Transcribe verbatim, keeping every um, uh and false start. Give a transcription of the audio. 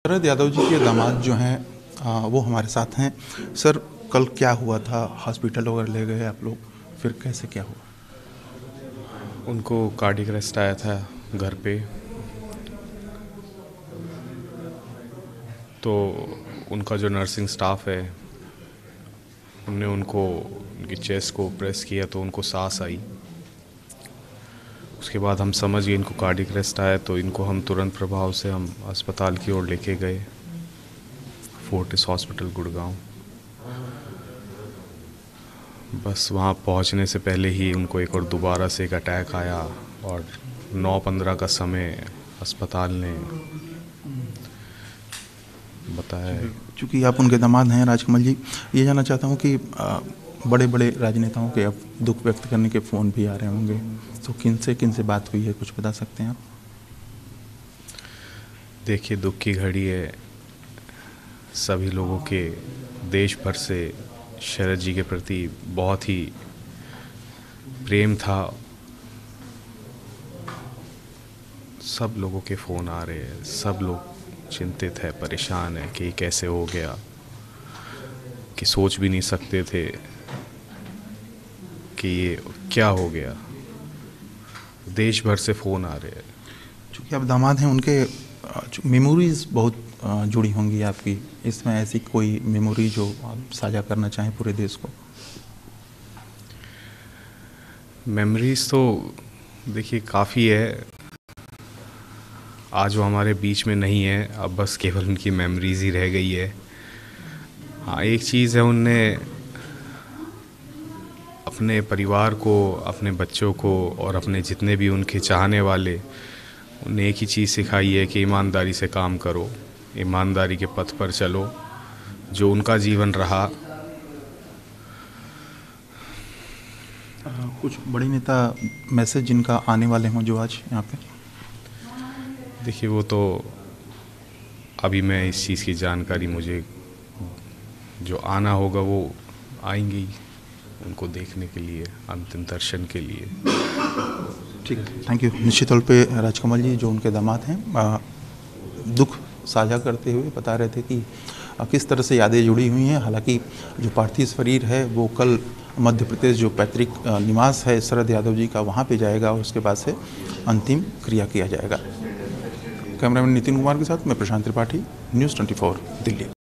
शरद यादव जी के दामाद जो हैं आ, वो हमारे साथ हैं। सर, कल क्या हुआ था? हॉस्पिटल वगैरह ले गए आप लोग, फिर कैसे क्या हुआ? उनको कार्डियक अरेस्ट आया था घर पे, तो उनका जो नर्सिंग स्टाफ है उनने उनको उनकी चेस्ट को प्रेस किया तो उनको सांस आई। उसके बाद हम समझ गए इनको कार्डियक अरेस्ट आया, तो इनको हम तुरंत प्रभाव से हम अस्पताल की ओर लेके गए, फोर्टिस हॉस्पिटल गुड़गांव। बस वहाँ पहुँचने से पहले ही उनको एक और दोबारा से एक अटैक आया और नौ पंद्रह का समय अस्पताल ने बताया। चूँकि आप उनके दामाद हैं राजकमल जी, ये जानना चाहता हूँ कि आ, बड़े बड़े राजनेताओं के अब दुख व्यक्त करने के फ़ोन भी आ रहे होंगे, तो किन से किन से बात हुई है, कुछ बता सकते हैं आप? देखिए, दुख की घड़ी है, सभी लोगों के देश भर से शरद जी के प्रति बहुत ही प्रेम था। सब लोगों के फ़ोन आ रहे हैं, सब लोग चिंतित है, परेशान है कि कैसे हो गया, कि सोच भी नहीं सकते थे कि ये क्या हो गया। देश भर से फ़ोन आ रहे हैं। चूँकि आप दामाद हैं, उनके मेमोरीज़ बहुत आ, जुड़ी होंगी आपकी, इसमें ऐसी कोई मेमोरी जो आप साझा करना चाहें पूरे देश को? मेमोरीज़ तो देखिए काफ़ी है। आज वो हमारे बीच में नहीं है, अब बस केवल उनकी मेमोरीज़ ही रह गई है। हाँ, एक चीज़ है, उनने अपने परिवार को, अपने बच्चों को और अपने जितने भी उनके चाहने वाले, उन्हें एक ही चीज़ सिखाई है कि ईमानदारी से काम करो, ईमानदारी के पथ पर चलो, जो उनका जीवन रहा। आ, कुछ बड़े नेता मैसेज जिनका आने वाले हों जो आज यहाँ पे? देखिए, वो तो अभी मैं इस चीज़ की जानकारी, मुझे जो आना होगा वो आएंगी उनको देखने के लिए, अंतिम दर्शन के लिए। ठीक है, थैंक यू। निश्चित तौर पे राजकमल जी जो उनके दामाद हैं, आ, दुख साझा करते हुए बता रहे थे कि आ, किस तरह से यादें जुड़ी हुई हैं। हालांकि जो पार्थिव शरीर है वो कल मध्य प्रदेश जो पैतृक निवास है शरद यादव जी का, वहाँ पे जाएगा और उसके बाद से अंतिम क्रिया किया जाएगा। कैमरामैन नितिन कुमार के साथ मैं Prashant Tripathi, news twenty four, Delhi.